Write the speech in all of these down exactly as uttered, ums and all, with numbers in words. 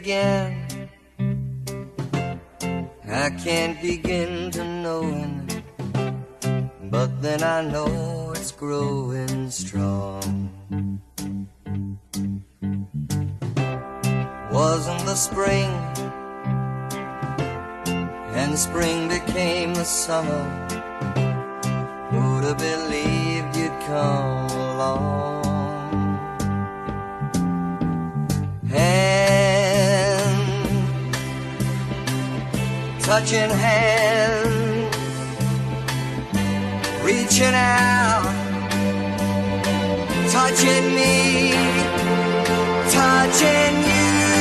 began. I can't begin to know it, but then I know it's growing strong. Wasn't the spring, and spring became the summer. Who'd have believed you'd come along? Hand, touching hand, reaching out, touching me, touching you.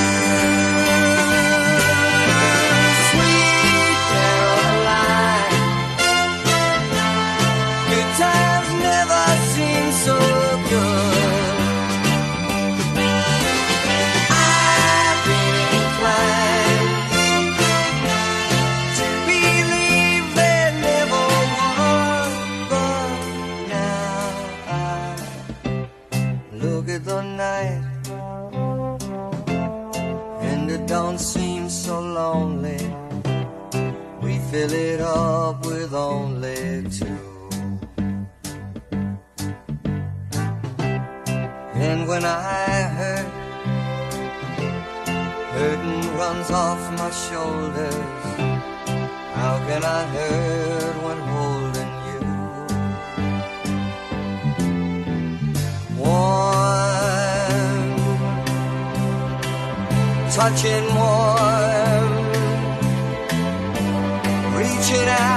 Sweet Caroline, good times never seem so good. I've been inclined to believe there never was, but now I look at the night and it don't seem so lonely. We fill it up with only two. And when I hurt, hurting runs off my shoulders. How can I hurt when holding you? Warm, touching warm, reaching out.